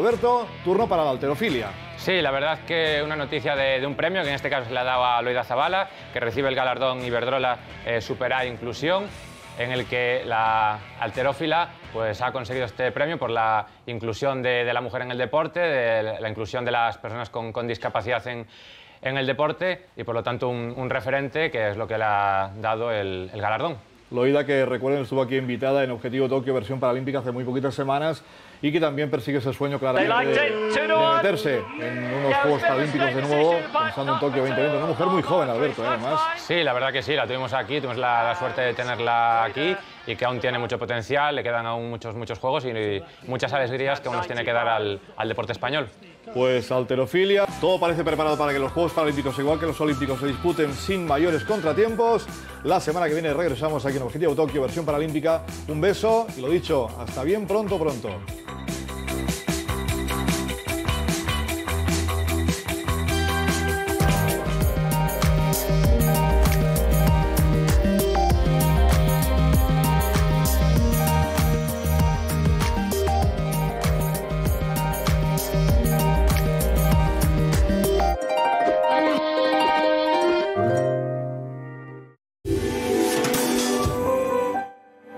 Roberto, turno para la halterofilia. Sí, la verdad es que una noticia de un premio que en este caso se le ha dado a Loida Zabala, que recibe el galardón Iberdrola Super A Inclusión, en el que la halterófila pues, ha conseguido este premio por la inclusión de la mujer en el deporte, de la inclusión de las personas con discapacidad en el deporte y por lo tanto un referente que es lo que le ha dado el galardón. Loida, que recuerden, estuvo aquí invitada en Objetivo Tokio versión paralímpica hace muy poquitas semanas y que también persigue ese sueño claramente de meterse en unos Juegos Paralímpicos de nuevo, pensando en Tokio 2020. Una mujer muy joven, Alberto, además. Sí, la verdad que sí, la tuvimos aquí, tuvimos la suerte de tenerla aquí y que aún tiene mucho potencial, le quedan aún muchos juegos y muchas alegrías que aún nos tiene que dar al deporte español. Pues halterofilia, todo parece preparado para que los Juegos Paralímpicos, igual que los Olímpicos, se disputen sin mayores contratiempos. La semana que viene regresamos aquí en Objetivo Tokio, versión paralímpica. Un beso y lo dicho, hasta bien pronto.